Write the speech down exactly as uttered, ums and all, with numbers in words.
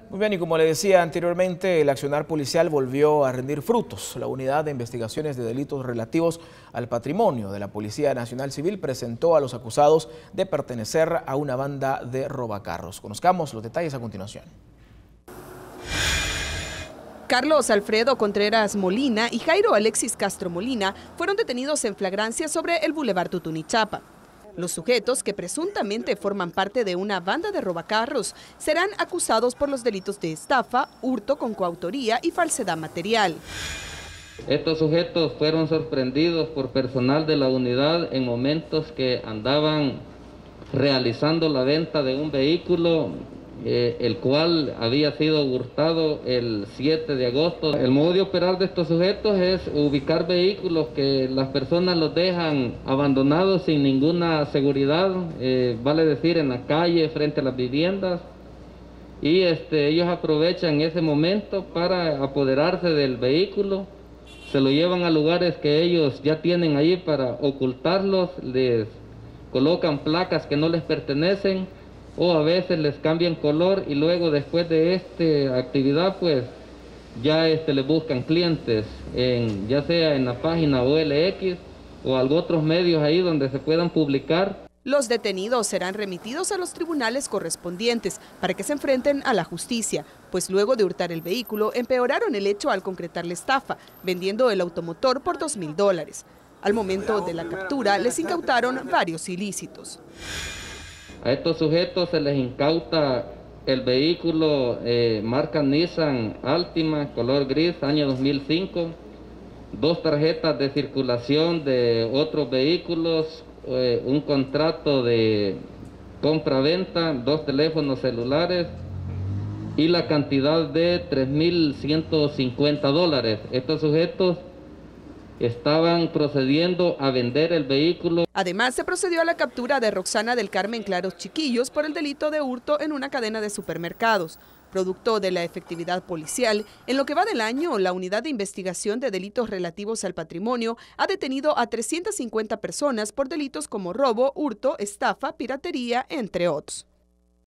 Muy bien, y como le decía anteriormente, el accionar policial volvió a rendir frutos. La Unidad de Investigaciones de Delitos Relativos al Patrimonio de la Policía Nacional Civil presentó a los acusados de pertenecer a una banda de robacarros. Conozcamos los detalles a continuación. Carlos Alfredo Contreras Molina y Jairo Alexis Castro Molina fueron detenidos en flagrancia sobre el Boulevard Tutunichapa. Los sujetos, que presuntamente forman parte de una banda de robacarros, serán acusados por los delitos de estafa, hurto con coautoría y falsedad material. Estos sujetos fueron sorprendidos por personal de la unidad en momentos que andaban realizando la venta de un vehículo, eh, el cual había sido hurtado el siete de agosto. El modo de operar de estos sujetos es ubicar vehículos que las personas los dejan abandonados sin ninguna seguridad, eh, vale decir en la calle, frente a las viviendas, y este, ellos aprovechan ese momento para apoderarse del vehículo, se lo llevan a lugares que ellos ya tienen ahí para ocultarlos, les colocan placas que no les pertenecen, o a veces les cambian color y luego después de esta actividad pues ya este, les buscan clientes, en, ya sea en la página O L X o algo otros medios ahí donde se puedan publicar. Los detenidos serán remitidos a los tribunales correspondientes para que se enfrenten a la justicia, pues luego de hurtar el vehículo empeoraron el hecho al concretar la estafa, vendiendo el automotor por dos mil dólares. Al momento de la captura les incautaron varios ilícitos. A estos sujetos se les incauta el vehículo eh, marca Nissan Altima, color gris, año dos mil cinco, dos tarjetas de circulación de otros vehículos, eh, un contrato de compra-venta, dos teléfonos celulares y la cantidad de tres mil ciento cincuenta dólares. Estos sujetos estaban procediendo a vender el vehículo. Además, se procedió a la captura de Roxana del Carmen Claros Chiquillos por el delito de hurto en una cadena de supermercados. Producto de la efectividad policial, en lo que va del año, la Unidad de Investigación de Delitos Relativos al Patrimonio ha detenido a trescientas cincuenta personas por delitos como robo, hurto, estafa, piratería, entre otros.